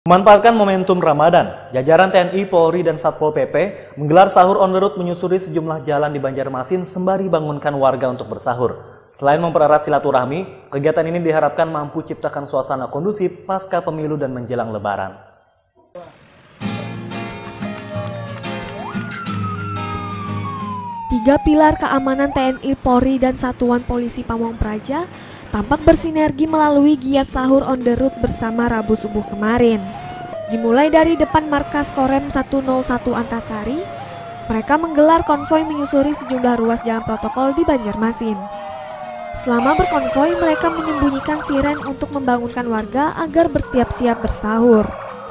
Memanfaatkan momentum Ramadan, jajaran TNI, Polri, dan Satpol PP menggelar sahur on the road menyusuri sejumlah jalan di Banjarmasin sembari bangunkan warga untuk bersahur. Selain mempererat silaturahmi, kegiatan ini diharapkan mampu ciptakan suasana kondusif pasca pemilu dan menjelang Lebaran. Tiga pilar keamanan TNI, Polri, dan Satuan Polisi Pamong Praja tampak bersinergi melalui giat sahur on the road bersama Rabu subuh kemarin. Dimulai dari depan markas Korem 101 Antasari, mereka menggelar konvoi menyusuri sejumlah ruas jalan protokol di Banjarmasin. Selama berkonvoi, mereka menyembunyikan siren untuk membangunkan warga agar bersiap-siap bersahur.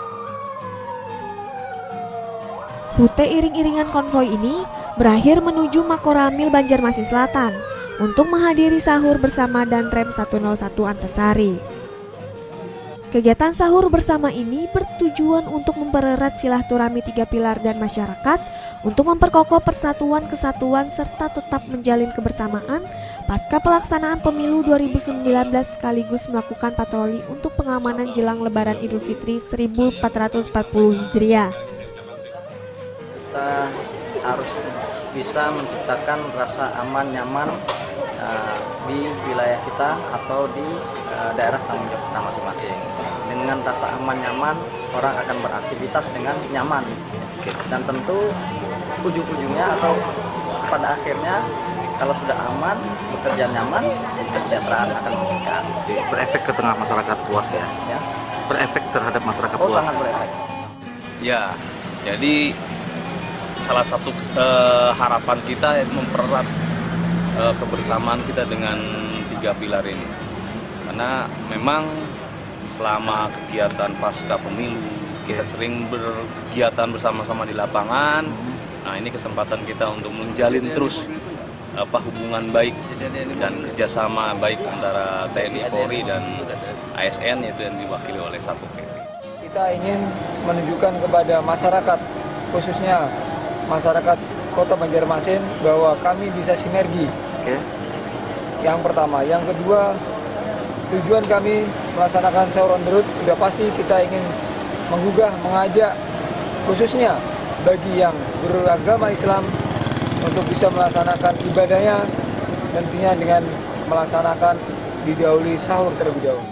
Rute iring-iringan konvoi ini berakhir menuju Makoramil, Banjarmasin Selatan untuk menghadiri sahur bersama Danrem 101 Antasari. Kegiatan sahur bersama ini bertujuan untuk mempererat silaturahmi tiga pilar dan masyarakat untuk memperkokoh persatuan kesatuan serta tetap menjalin kebersamaan pasca pelaksanaan pemilu 2019 sekaligus melakukan patroli untuk pengamanan jelang Lebaran Idul Fitri 1440 Hijriah. Kita harus bisa menciptakan rasa aman nyaman di wilayah kita atau di daerah tanggung jawab kita masing-masing. Dengan rasa aman nyaman, orang akan beraktivitas dengan nyaman. Dan tentu ujung-ujungnya atau pada akhirnya kalau sudah aman, bekerja nyaman, kesejahteraan akan meningkat. Berefek ke tengah masyarakat luas ya? Berefek terhadap masyarakat luas? Sangat berefek. Ya, jadi salah satu harapan kita itu mempererat kebersamaan kita dengan tiga pilar ini, karena memang selama kegiatan pasca pemilu kita sering berkegiatan bersama-sama di lapangan. Nah, ini kesempatan kita untuk menjalin terus hubungan baik dan kerjasama baik antara TNI, Polri, dan ASN, yaitu yang diwakili oleh Satpol PP. Kita ingin menunjukkan kepada masyarakat, khususnya masyarakat Kota Banjarmasin, bahwa kami bisa sinergi. Yang pertama, yang kedua, tujuan kami melaksanakan sahur on the road sudah pasti kita ingin menggugah, mengajak khususnya bagi yang beragama Islam untuk bisa melaksanakan ibadahnya, tentunya dengan melaksanakan didahului sahur terlebih dahulu.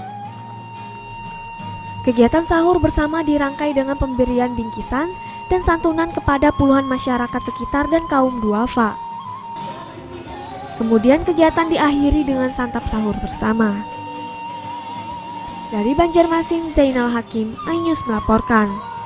Kegiatan sahur bersama dirangkai dengan pemberian bingkisan dan santunan kepada puluhan masyarakat sekitar dan kaum duafa. Kemudian kegiatan diakhiri dengan santap sahur bersama. Dari Banjarmasin, Zainal Hakim, iNews melaporkan.